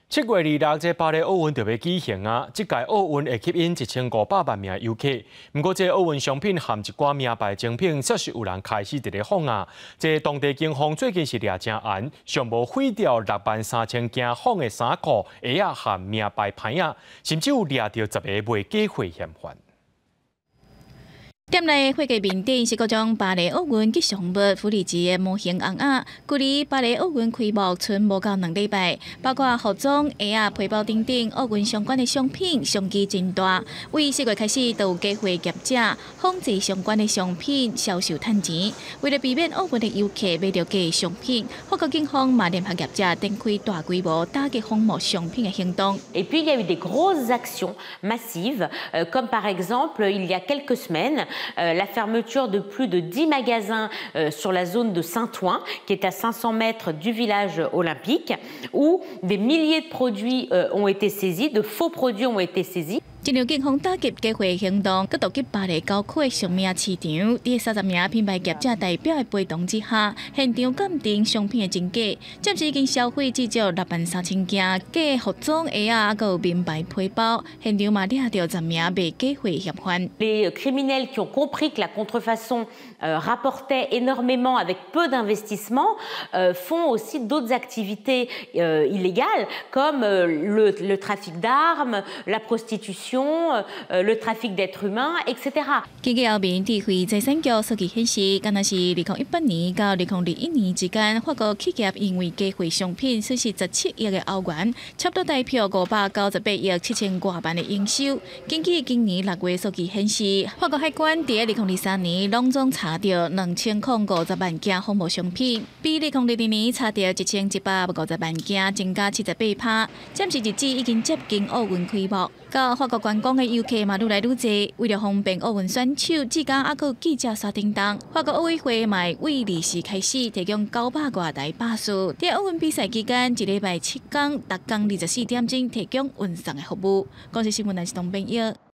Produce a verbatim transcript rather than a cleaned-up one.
七月二六，这巴黎奥运就要举行啊！这届奥运会吸引一千五百万名游客。不过，这奥运商品含一寡名牌精品，确实有人开始伫咧仿啊。这当地警方最近是抓真严，上无毁掉六万三千件仿的衫裤、鞋啊含名牌牌啊，甚至有抓到十个卖假货嫌犯。 店内会计面顶是各种巴黎奥运吉祥物、福利节的模型红鸭。距离巴黎奥运开幕剩无到两礼拜，包括服装、鞋啊、皮包等等奥运相关的商品商机真大。为四月开始，就有假货业者仿制相关的商品销售趁钱。为了避免奥运的游客买到假的商品，法国警方嘛联合业者展开大规模打击仿冒商品的行动。 Et puis il y a eu des grosses actions massives, euh, comme par exemple il y a quelques semaines. Euh, la fermeture de plus de dix magasins euh, sur la zone de Saint-Ouen, qui est à cinq cents mètres du village olympique, où des milliers de produits euh, ont été saisis, de faux produits ont été saisis. 一场警方打击假货行动，佮突击巴黎郊区的上名市场，伫三十名品牌业者代表的陪同之下，现场鉴定商品的真假，暂时已经销毁至少六万三千件假服装鞋啊，佮有名牌皮包。现场嘛抓到十名卖假货嫌犯。 Les criminels qui ont compris que la contrefaçon euh, rapportait énormément avec peu d'investissement euh, font aussi d'autres activités euh, illégales comme euh, le, le trafic d'armes, la prostitution. Euh, le trafic d'êtres humains, et cetera. 根据后面智慧财产局数据显示，敢若是二零一八年到二零二一年之间，法国企业因为假货商品损失十七亿的欧元，差不多代表五百九十八亿七千多万的营收。根据今年六月数据显示，法国海关伫二零二三年拢总查到两千零五十万件仿冒商品，比二零二二年查到一千一百五十万件，增加七十八趴。暂时日子已经接近奥运开幕，到法国观光的游客嘛愈来愈多，为了方便奥运选手，至今还佫有记者刷叮当。法国奥委会嘛为历史开始提供九百多台巴士，在奥运比赛期间，一礼拜七天，逐天二十四点钟提供运送的服务。广西新闻台是东边友。